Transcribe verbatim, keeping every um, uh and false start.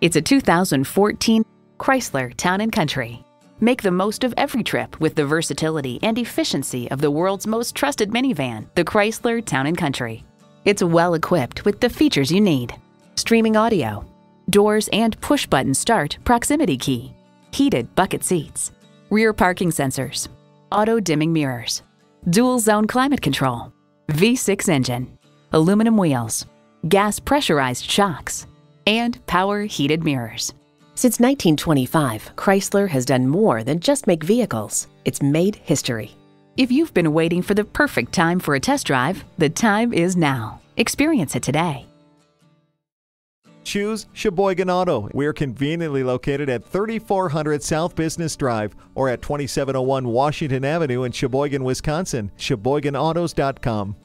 It's a two thousand fourteen Chrysler Town and Country. Make the most of every trip with the versatility and efficiency of the world's most trusted minivan, the Chrysler Town and Country. It's well equipped with the features you need: streaming audio, doors and push-button start proximity key, heated bucket seats, rear parking sensors, auto-dimming mirrors, dual-zone climate control, V six engine, aluminum wheels, gas pressurized shocks, and power heated mirrors. Since nineteen twenty-five, Chrysler has done more than just make vehicles. It's made history. If you've been waiting for the perfect time for a test drive, the time is now. Experience it today. Choose Sheboygan Auto. We're conveniently located at thirty-four hundred South Business Drive or at twenty-seven oh one Washington Avenue in Sheboygan, Wisconsin. Sheboygan Autos dot com.